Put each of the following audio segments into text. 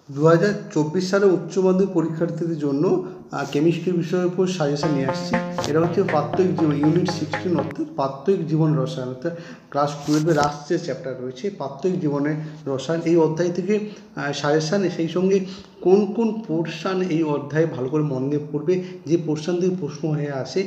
2024 সালে উচ্চ মাধ্যমিক পরীক্ষার্থীদের জন্য কেমিস্ট্রি বিষয়ের উপর সাজেশন নিয়ে আসছি। এটা হচ্ছে প্রাত্যহিক জীবন ইউনিট 16 অর্থাৎ প্রাত্যহিক জীবন রসায়ন, অর্থাৎ ক্লাস 12-এর লাস্ট যে চ্যাপ্টার রয়েছে প্রাত্যহিক জীবনের রসায়ন, এই অধ্যায় থেকে সাজেশান, সেই সঙ্গে কোন কোন পোর্শান এই অধ্যায়ে ভালো করে মন দিয়ে পড়বে, যে পোর্শান থেকে প্রশ্ন হয়ে আসে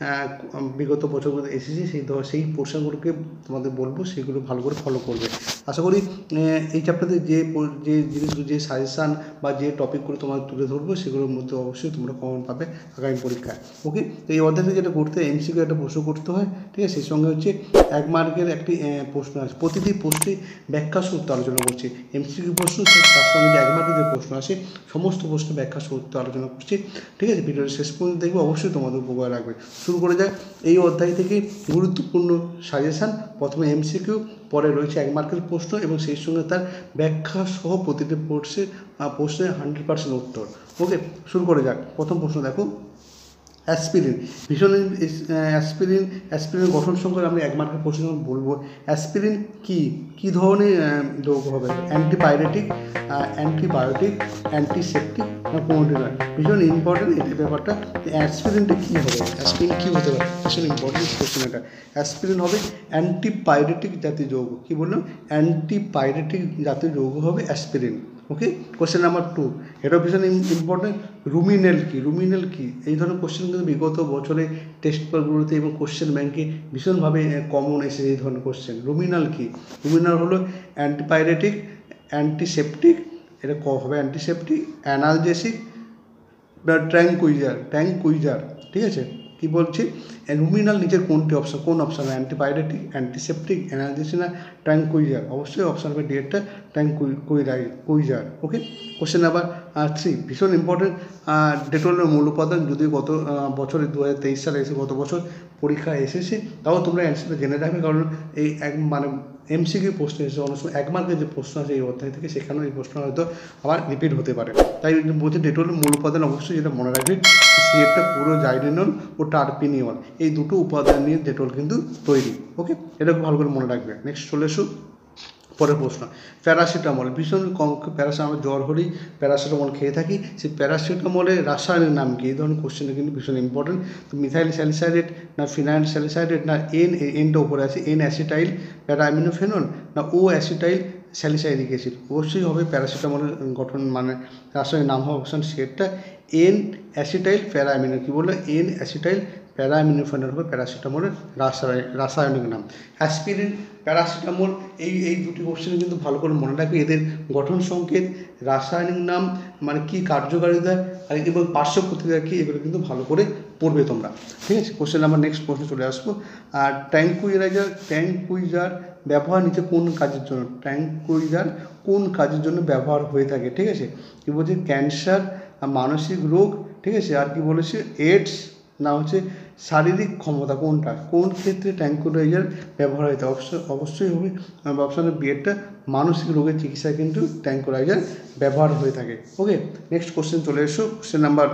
বিগত বছরগুলো এসেছে, সেই পোর্শানগুলোকে তোমাদের বলবো, সেগুলো ভালো করে ফলো করবে। আশা করি এই চ্যাপ্টারে যে জিনিসগুলো, যে সাজেশান বা যে টপিকগুলো তোমাদের তুলে ধরবো, সেগুলোর মধ্যে অবশ্যই তোমরা কমন পাবে আগামী পরীক্ষায়। ওকে, তো এই অধ্যায়তে যেটা করতে হয়, এমসিকিউ একটা প্রশ্ন করতে হয়, ঠিক আছে। সেই সঙ্গে হচ্ছে 1 মার্কের একটি প্রশ্ন আছে, প্রতিটি প্রশ্নে ব্যাখ্যা সূত্র আলোচনা করছি। এমসিকিউ প্রশ্ন, তার সঙ্গে যে 1 মার্কের যে প্রশ্ন আসে সমস্ত প্রশ্ন ব্যাখ্যা সূত্র আলোচনা করছি, ঠিক আছে। ভিডিওর শেষ পর্যন্ত দেখবে, অবশ্যই তোমাদের উপকার রাখবে। শুরু করে যায় এই অধ্যায় থেকে গুরুত্বপূর্ণ সাজেশান। প্রথমে এমসিকিউ, পরে রয়েছে 1 মার্কের প্রশ্ন এবং সেই সঙ্গে তার ব্যাখ্যা সহ প্রতিটি প্রশ্নের 100% উত্তর। ওকে, শুরু করে যাক। প্রথম প্রশ্ন দেখো, অ্যাসপিরিন ভীষণ অ্যাসপিরিন গঠন সম্পর্কে আমরা 1 মার্কের প্রশ্ন বলবো। অ্যাসপিরিন কী ধরনের যৌগ হবে? অ্যান্টিপাইরেটিক, অ্যান্টিবায়োটিক, অ্যান্টিসেপটিক না কোনটি নয়? ভীষণ ইম্পর্টেন্ট এই ব্যাপারটা। অ্যাসপিরিনটা কী হবে? অ্যাসপিরিন কী হতে পারে? ভীষণ ইম্পর্টেন্ট কোশ্চেন এটা। অ্যাসপিরিন হবে অ্যান্টিপাইরেটিক জাতীয় যৌগ। কী বললাম? অ্যান্টিপাইরেটিক জাতীয় যৌগ হবে অ্যাসপিরিন। ওকে, কোশ্চেন নাম্বার 2, এটাও ভীষণ ইম্পর্টেন্ট। রুমিনেল কি? এই ধরনের কোশ্চেন কিন্তু বিগত বছরে টেস্ট পেপারগুলোতে এবং কোশ্চেন ব্যাংকে ভীষণভাবে কমন এসেছে এই ধরনের কোশ্চেন। রুমিনাল হলো অ্যান্টিপাইরেটিক, অ্যান্টিসেপটিক, এটা হবে অ্যান্টিসেপটিক, অ্যানালজেসিক বা ট্র্যাঙ্কুইজার, ঠিক আছে। কী বলছি? রুমিনাল নিচের কোন অপশান? অ্যান্টিপাইরেটিক, অ্যান্টিসেপটিক, অ্যানালজেসিক না ট্র্যাঙ্কুইজার? অবশ্যই অপশান হবে ডিরেক্টটা ট্র্যাঙ্কুইজার। ওকে, কোশ্চেন নাম্বার 3, ভীষণ ইম্পর্টেন্ট। ডেটলের মূল উপাদান, যদিও গত বছরে 2023 সালে এসে গত বছর পরীক্ষা এসেছে, তাও তোমরা অ্যান্সারটা জেনে রাখবে, কারণ এই এমসিকিউ প্রশ্ন এসেছে অনেক সময়। 1 মার্কের যে প্রশ্ন আছে এই অধ্যায় থেকে, সেখানেও এই প্রশ্ন হয়তো আবার রিপিট হতে পারে। তাই বলছে ডেটলের মূল উপাদান অবশ্যই যেটা মনে রাখবে, সিএটা পুরো জাইরেনল ও টারপিনিয়ল, এই দুটো উপাদান নিয়ে ডেটল কিন্তু তৈরি। ওকে, এটা ভালো করে মনে রাখবে। নেক্সট চলে এসো পরের প্রশ্ন। প্যারাসিটামল, ভীষণ কম প্যারাসিটামল, জ্বর হলেই প্যারাসিটামল খেয়ে থাকি, সেই প্যারাসিটামলের রাসায়নিক নাম কি? এই ধরনের কোশ্চেনটা কিন্তু ভীষণ ইম্পর্টেন্ট। তো মিথাইল স্যালিসাইডেট না ফিনাইল স্যালিসাইডেট না এনটা উপরে আছে এন অ্যাসিটাইল প্যারাঅ্যামিনোফেনল না ও অ্যাসিটাইল স্যালিসাইলিক অ্যাসিড? অবশ্যই হবে প্যারাসিটামলের গঠন মানে রাসায়নিক নাম হবে অপশান সেটটা এন অ্যাসিটাইল প্যারাঅ্যামিনো। কী বললো? এন অ্যাসিটাইল প্যারাঅ্যামিনোফেনল হবে প্যারাসিটামলের রাসায়নিক নাম। অ্যাসপিরিন, প্যারাসিটামল, এই দুটি কোশ্চেন কিন্তু ভালো করে মনে রাখবে। এদের গঠন সংকেত, রাসায়নিক নাম মানে কী, কার্যকারিতা আর এবং পার্শ্ব প্রতিক্রিয়া কী, এগুলো কিন্তু ভালো করে পড়বে তোমরা, ঠিক আছে। কোশ্চেন নাম্বার নেক্সট প্রশ্ন চলে আসবো। আর ট্র্যাঙ্কুইজার ব্যবহার নিচে কোন কাজের জন্য? ট্র্যাঙ্কুইজার কোন কাজের জন্য ব্যবহার হয়ে থাকে? ঠিক আছে, কী বলছে? ক্যান্সার, মানসিক রোগ, ঠিক আছে। আর কি বলেছে? এইডস না হচ্ছে শারীরিক ক্ষমতা? কোনটা, কোন ক্ষেত্রে ট্র্যাঙ্কুইলাইজার ব্যবহার হয়ে থাকে? অবশ্যই হবে অপশানের বিয়েরটা, মানসিক রোগের চিকিৎসায় কিন্তু ট্র্যাঙ্কুইলাইজার ব্যবহার হয়ে থাকে। ওকে, নেক্সট কোশ্চেন চলে এসো। কোশ্চেন নাম্বার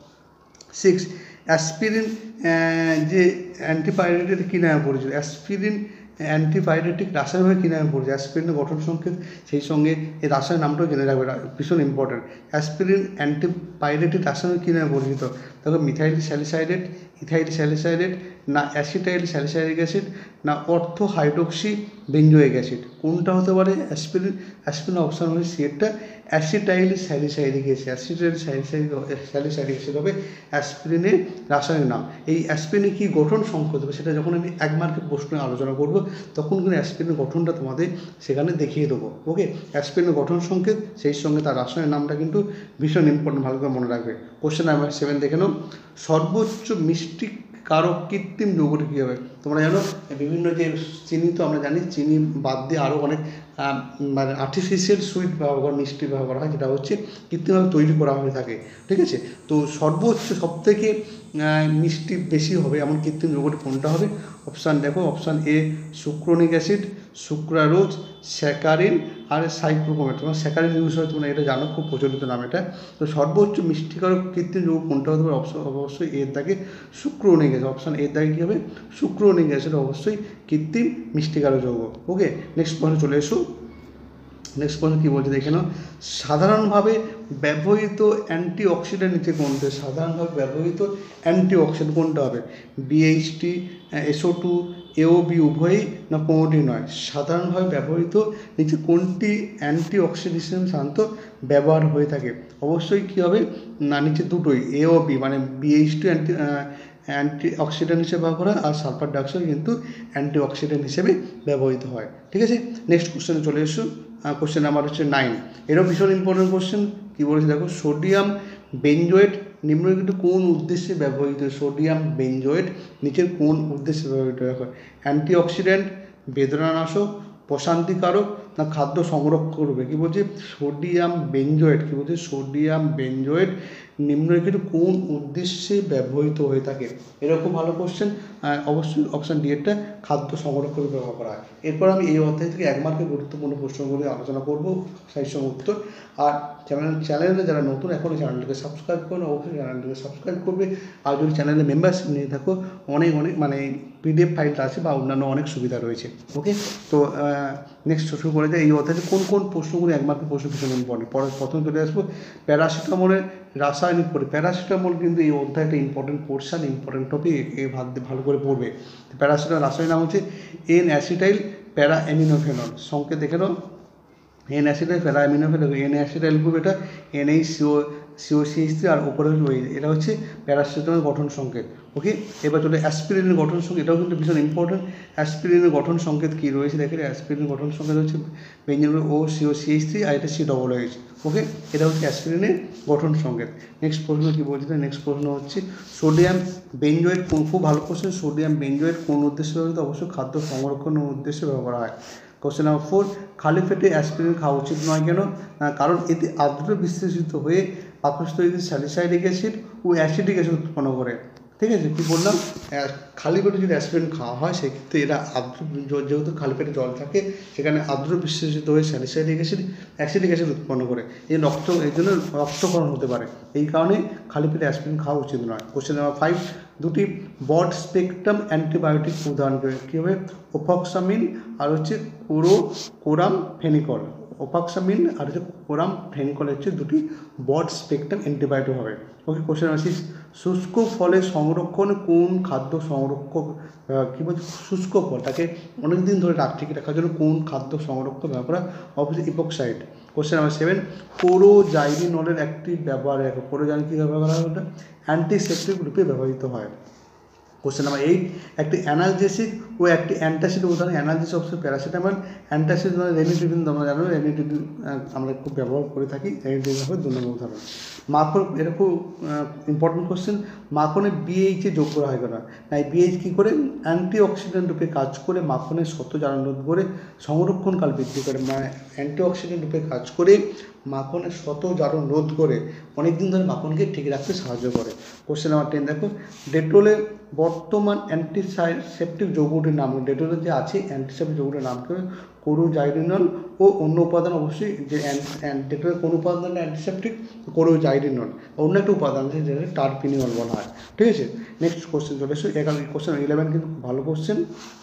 6, অ্যাসপিরিন যে অ্যান্টিপাইরেটিক কী নামে পরিচিত? অ্যাসপিরিন অ্যান্টিপাইরেটিক রাসায়নিক কী নামে পরিচিত? অ্যাসপিরিনের গঠন সংকেত, সেই সঙ্গে এই রাসায়নিক নামটাও জেনে রাখবে, ভীষণ ইম্পর্টেন্ট। অ্যাসপিরিন অ্যান্টিপাইরেটিক রাসায়নিক কী নামে পরিচিত? দেখো, মিথাইল স্যালিসাইডেট, ইথাইল স্যালিসাইডেট না অ্যাসিটাইল স্যালিসাইলিক অ্যাসিড না অর্থো হাইড্রোক্সি বেঞ্জোইক অ্যাসিড? কোনটা হতে পারে? অ্যাসপিরিন অপশান হবে সিএরটা acetyl salicylic acid. Acetyl salicylic acid হবে অ্যাসপিরিনের রাসায়নিক নাম। এই অ্যাসপিরিনের কী গঠন সংকেত হবে সেটা যখন আমি 1 মার্কের প্রশ্নে আলোচনা করব, তখন কিন্তু অ্যাসপিরিনের গঠনটা তোমাদের সেখানে দেখিয়ে দেবো। ওকে, অ্যাসপিরিনের গঠন সংকেত, সেই সঙ্গে তার রাসায়নিক নামটা কিন্তু ভীষণ ইম্পর্টেন্ট, ভালো করে মনে রাখবে। কোশ্চেন নাম্বার 7 দেখে নাও। সর্বোচ্চ মিষ্টি কারক কৃত্রিম যৌগটি কী হবে? তোমরা জানো বিভিন্ন যে চিনি, তো আমরা জানি চিনি বাদ দিয়ে আরও অনেক মানে আর্টিফিশিয়াল সুইট ব্যবহার করা, মিষ্টি ব্যবহার করা হয়, যেটা হচ্ছে কৃত্রিমভাবে তৈরি করা হয়ে থাকে, ঠিক আছে। তো সর্বোচ্চ সবথেকে মিষ্টি বেশি হবে এমন কৃত্রিম যৌগটি কোনটা হবে? অপশান দেখো, অপশান এ সুক্রোনিক অ্যাসিড, সুক্রারোজ, স্যাকারিন আর সাইক্লোকোমেট। তোমার স্যাকারিন ইউজ হয়, তোমরা এটা জানো, খুব প্রচলিত নাম এটা। তো সর্বোচ্চ মিষ্টিকারক কৃত্রিম যৌগ কোনটা হতে পারে? অবশ্যই এর দাগে সুক্রোনিক অ্যাসিড। অপশান এর দাগে কী হবে? সুক্রোনিক অ্যাসিড অবশ্যই কৃত্রিম মিষ্টিকারক যৌগ। ওকে, নেক্সট পয়েন্টে চলে এসো। নেক্সট প্রশ্ন কী বলছে দেখে নাও, সাধারণভাবে ব্যবহৃত অ্যান্টিঅক্সিডেন্ট নিচে কোনটা? সাধারণভাবে ব্যবহৃত অ্যান্টিঅক্সিডেন্ট কোনটা হবে? BHT, SO2, AOB উভয়ই না কোনোটি নয়? সাধারণভাবে ব্যবহৃত নিচে কোনটি অ্যান্টিঅক্সিডেন্ট হিসেবে সাধারণত ব্যবহার হয়ে থাকে? অবশ্যই কী হবে না, নিচে দুটোই AOB মানে BHT অ্যান্টিঅক্সিডেন্ট হিসেবে ব্যবহার করা, আর সালফার ডাইঅক্সাইড কিন্তু অ্যান্টিঅক্সিডেন্ট হিসেবে ব্যবহৃত হয়। ঠিক আছে, নেক্সট কোশ্চেনে চলে এসো। কোশ্চেন নাম্বার হচ্ছে 9। এরও ভীষণ ইম্পর্টেন্ট কোশ্চেন। কী বলেছে দেখো, সোডিয়াম বেনজোয়েট নিম্নলিখিত কোন উদ্দেশ্যে ব্যবহৃত? সোডিয়াম বেনজোয়েট নিচের কোন উদ্দেশ্যে ব্যবহৃত? দেখো, অ্যান্টিঅক্সিডেন্ট, বেদনানাশক, প্রশান্তিকারক না খাদ্য সংরক্ষণ করবে? কী বলছে, সোডিয়াম বেনজোয়েট, কী বলছে, সোডিয়াম বেনজোয়েট নিম্নলিখিত কোন উদ্দেশ্যে ব্যবহৃত হয়ে থাকে? এরকম ভালো কোশ্চেন। অবশ্যই অপশান ডি এরটা খাদ্য সংরক্ষণে ব্যবহার করা হয়। এরপর আমি এই অধ্যায় থেকে 1 মার্কের গুরুত্বপূর্ণ প্রশ্নগুলি আলোচনা করব, সাহিত্য উত্তর। আর চ্যানেলে যারা নতুন এখনও চ্যানেলটিকে সাবস্ক্রাইব করুন, অবশ্যই চ্যানেলটিকে সাবস্ক্রাইব করবে। আর যদি চ্যানেলে মেম্বারশিপ নিয়ে থাকো, অনেক মানে PDF ফাইলটা আছে বা অন্যান্য অনেক সুবিধা রয়েছে। ওকে, তো নেক্সট শুরু করে যায়। এই অধ্যায়ে কোন কোন প্রশ্নগুলি 1 মার্কের প্রশ্ন ভীষণ ইম্পর্টেন্ট। প্রথমে চলে আসবো প্যারাসিটামলের রাসায়নিক প্যারাসিটামল কিন্তু এই অধ্যায়টা ইম্পর্টেন্ট পোর্শন, ইম্পর্টেন্ট টপিক, ভালো করে পড়বে। প্যারাসিটামল রাসায়নিক নাম হচ্ছে N-অ্যাসিটাইল প্যারা অ্যামিনোফেনল। সংকেত দেখে নাও, N-অ্যাসিটাইল প্যারা অ্যামিনোফেনল। N-অ্যাসিটাইল গ্রুপ, এটা NH COCH3, আর ওপরে এটা হচ্ছে প্যারাসিটামল গঠন সংকেত। ওকে, এবার চলে অ্যাসপিরিনের গঠন সংকেত। এটাও কিন্তু ভীষণ ইম্পর্টেন্ট। অ্যাসপিরিনের গঠন সংকেত কী রয়েছে দেখে, অ্যাসপিরিনের গঠন সংকেত হচ্ছে বেঞ্জিন OCOCH3, আর এটা COOH। ওকে, এটা হচ্ছে অ্যাসপিরিনের গঠন সংকেত। নেক্সট প্রশ্ন কী বলছে, নেক্সট প্রশ্ন হচ্ছে সোডিয়াম বেনজোয়েট খুব ভালো কোশ্চেন। সোডিয়াম বেনজোয়েট কোন উদ্দেশ্যে ব্যবহৃত? অবশ্যই খাদ্য সংরক্ষণের উদ্দেশ্যে ব্যবহার করা হয়। কোশ্চেন নাম্বার 4, খালি পেটে অ্যাসপিরিন খাওয়া উচিত নয় কেন? কারণ এতে আর্দ্র বিশ্লেষিত হয়ে পাকস্থলীতে স্যালিসাইলিক অ্যাসিড ও অ্যাসিডিক অ্যাসিড উৎপন্ন করে। ঠিক আছে, কী বললাম, খালি পেটে যদি অ্যাসপিরিন খাওয়া হয় সেক্ষেত্রে এরা যেহেতু খালি পেটে জল থাকে সেখানে আর্দ্র বিশ্লেষিত হয়ে স্যালিসাইলিক অ্যাসিডিক অ্যাসিড উৎপন্ন করে। এই জন্য রক্তক্ষরণ হতে পারে। এই কারণে খালি পেটে অ্যাসপিরিন খাওয়া উচিত নয়। কোশ্চেন নাম্বার 5, দুটি ব্রড স্পেকট্রাম অ্যান্টিবায়োটিক উদাহরণ করে। কী হবে, ওফক্সামিন আর হচ্ছে কোরামফেনিকল। ওফক্সামিন আর হচ্ছে কোরামফেনিকল হচ্ছে দুটি ব্রড স্পেকট্রাম অ্যান্টিবায়োটিক হবে। ওকে, কোশ্চেন নাম্বার 6, শুষ্ক ফলে সংরক্ষণ কোন খাদ্য সংরক্ষক? কী বলছে, শুষ্ক ফল তাকে অনেক দিন ধরে রাখার জন্য কোন খাদ্য সংরক্ষক ব্যবহার করা? অবশ্যই ইপোক্সাইড। কোশ্চেন নাম্বার 7, কোরোজাইরিনলের একটি ব্যবহার দেখো। কোরোজাইরিন কী ব্যবহার করা হয়? ওটা অ্যান্টিসেপটিক রূপে ব্যবহৃত হয়। কোশ্চেন নাম্বার 8, একটি অ্যানালজেসিক ও একটি অ্যান্টাসিড উদাহরণ। অ্যানালজেসিক অবশ্যই প্যারাসিটামল, অ্যান্টাসিড মানে রেনিটিডিন, তোমরা জানো রেনিটিডিন আমরা খুব ব্যবহার করে থাকি। রেনিটিডিন হবে 2 নম্বর উদাহরণ। মাখন, এটা খুব ইম্পর্টেন্ট কোশ্চেন। মাখনে BH যোগ করা হয় কেন? তাই BH কী করে? অ্যান্টিঅক্সিডেন্ট রূপে কাজ করে মাখনের শত জারণ রোধ করে সংরক্ষণকাল বৃদ্ধি করে। মানে অ্যান্টিঅক্সিডেন্ট রূপে কাজ করে মাখনের শত জারণ রোধ করে অনেক দিন ধরে মাখনকে ঠিক রাখতে সাহায্য করে। কোশ্চেন নাম্বার 10 দেখো, ডেটলের বর্তমান অ্যান্টিসেপটিক যৌগটির নাম। ডেটলের যে আছে অ্যান্টিসেপটিক যৌগটির নাম কি? কোরোজাইরিনল ও অন্য উপাদান। অবশ্যই যে ডেটলের কোন উপাদানটা অ্যান্টিসেপটিক? কোরোজাইরিনল। অন্য একটা উপাদান আছে যেটা টারপিনিনল বলা হয়। ঠিক আছে, নেক্সট কোশ্চেন চলে এসো। কোশ্চেন 11 কিন্তু ভালো কোশ্চেন।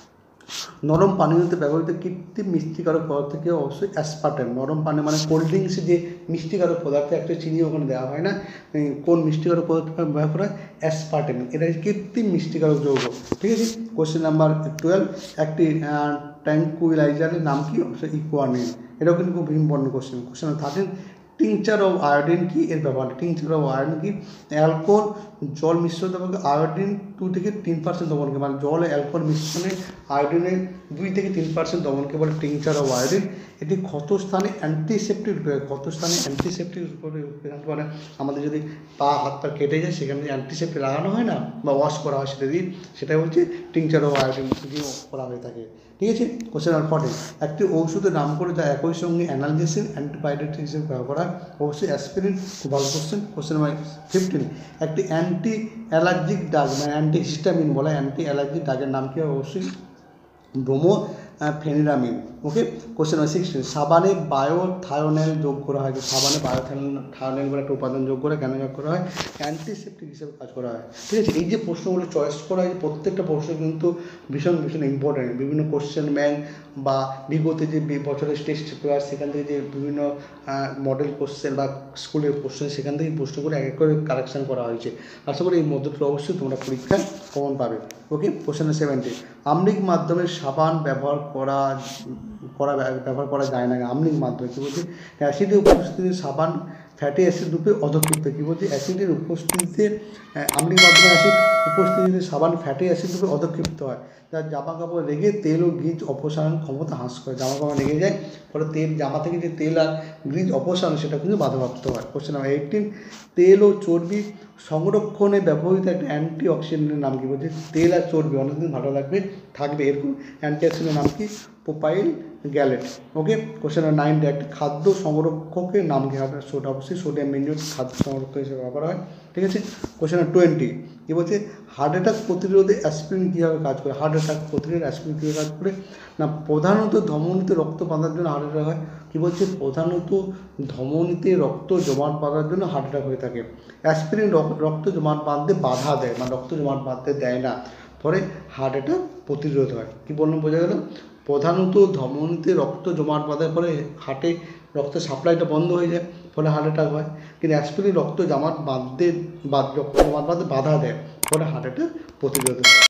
নরম পানীয়তে ব্যবহৃত কৃত্রিম মিষ্টিকারক পদার্থ কি? অবশ্যই অ্যাসপার্টেম। নরম পানীয় মানে কোল্ড ড্রিঙ্কসে যে মিষ্টিকারক পদার্থ, একটা চিনি ওখানে দেওয়া হয় না, কোন মিষ্টিকারক পদার্থ ব্যবহার করা হয়? অ্যাসপার্টেম। এটা কৃত্রিম মিষ্টিকারক যৌগ। ঠিক আছে, কোশ্চেন নাম্বার 12, একটি ট্র্যাঙ্কুইলাইজারের নাম কি? অবশ্যই ইকুয়ানিন। এটাও কিন্তু খুব important question. Question number 13, tincture of iodine কি? এর ব্যবহার। টিংচার অফ আয়োডিন কি? অ্যালকোহল জল মিশ্রিত দ্রবণকে আয়োডিন 2 থেকে 3% দমনকে, মানে জল অ্যালকোহল মিশ্রণে আয়োডিনের 2 থেকে 3% দমনকে বলে টিংচার অফ আয়োডিন। এটি ক্ষতস্থানে অ্যান্টিসেপটিক রূপে, ক্ষতস্থানে অ্যান্টিসেপ্টিক রূপে মানে আমাদের যদি হাত পা কেটে যায় সেখানে অ্যান্টিসেপ্টিক লাগানো হয় না বা ওয়াশ করা হয় সেটা দিয়ে, সেটাই হচ্ছে টিংচার অফ আয়োডিন দিয়ে করা হয়ে থাকে। ঠিক আছে, কোশ্চেন নাম্বার 14, একটি ঔষধের নাম করে যা একই সঙ্গে অ্যানালজেসিক অ্যান্টিবায়োটিক হিসেবে ব্যবহার করা হয়। অবশ্যই অ্যাসপিরিন। খুব ভালো কোশ্চেন। কোশ্চেন নাম্বার 15, একটি অ্যান্টি অ্যালার্জিক ড্রাগ মানে অ্যান্টিহিস্টামিন বলা, অ্যান্টি অ্যালার্জিক ড্রাগের নাম কি? অবশ্যই ফেনিরামিন। ওকে, কোশ্চেন নাম্বার 16, সাবানে বায়োথায়োনেল যোগ করা হয়। সাবানে বায়োথায়োনেল বলে একটা উপাদান যোগ করে কেন যোগ করা হয়? অ্যান্টিসেপ্টিক হিসেবে কাজ করা হয়। ঠিক আছে, এই যে প্রশ্নগুলো চয়েস করা হয় প্রত্যেকটা প্রশ্ন কিন্তু ভীষণ ভীষণ ইম্পর্টেন্ট। বিভিন্ন কোশ্চেন ব্যাংক বা বিগত যে বছরের টেস্ট পেপার সেখান থেকে যে বিভিন্ন মডেল কোশ্চেন বা স্কুলের কোশ্চেন সেখান থেকে প্রশ্নগুলো এক এক করে কালেকশন করা হয়েছে। আশা করি এই মধ্যটা অবশ্যই তোমরা পরীক্ষায় কমন পাবে। ওকে, কোশ্চেন 17, আম্লিক মাধ্যমে সাবান ব্যবহার করা যায় না। আম্লিক মাধ্যমে কী বলছে? অ্যাসিডের উপস্থিতিতে সাবান ফ্যাটি অ্যাসিড রূপে অধক্ষিপ্ত। কী বলছে? অ্যাসিডের উপস্থিতিতে আম্লিক মাধ্যমে অ্যাসিড উপস্থিতিতে সাবান ফ্যাটি অ্যাসিড রূপে অধক্ষিপ্ত হয়, যার জামা কাপড় রেগে তেল ও গ্রিজ অপসারণ ক্ষমতা হ্রাস করে। জামা কাপড় রেগে যায়, ফলে জামা থেকে যে তেল আর গ্রিজ অপসারণ সেটা কিন্তু বাধাপ্রাপ্ত হয়। কোশ্চেন নাম্বার 18, তেল ও চর্বি সংরক্ষণে ব্যবহৃত একটা অ্যান্টি অক্সিডেন্টের নাম কী? বলছে তেল আর চর্বি অনেকদিন ভালো থাকবে এরকম অ্যান্টি অক্সিডেন্টের নাম কি? Propyl gallate. Okay, question number 19, একটা খাদ্য সংরক্ষকের নাম কি হবে? সোডা, অবশ্যই সোডিয়াম বেঞ্জয়েট খাদ্য সংরক্ষক হিসেবে ব্যবহার হয়। ঠিক আছে, কোশ্চেন নাম্বার 20, কী বলছে? হার্ট অ্যাটাক প্রতিরোধে অ্যাসপিরিন কীভাবে কাজ করে? হার্ট অ্যাটাক প্রতিরোধে অ্যাসপিরিন কীভাবে কাজ করে? না, প্রধানত ধমনীতে রক্ত বাঁধার জন্য হার্ট অ্যাটাক হয়। কী বলছে? প্রধানত ধমনীতে রক্ত জমাট বাঁধার জন্য হার্ট অ্যাটাক হয়ে থাকে। অ্যাসপিরিন রক্ত জমাট বাঁধতে বাধা দেয়, মানে রক্ত জমাট বাঁধতে দেয় না, ফলে হার্ট অ্যাটাক প্রতিরোধ হয়। কী বললাম, বোঝা গেল? প্রধানত ধমনীতে রক্ত জমাট বাঁধার ফলে হার্টে রক্তের সাপ্লাইটা বন্ধ হয়ে যায়, ফলে হার্ট অ্যাটাক হয়। কিন্তু অ্যাসপিরিন রক্ত জমাট বাঁধতে বাধা দেয়, ফলে হার্ট অ্যাটাক প্রতিরোধ হয়।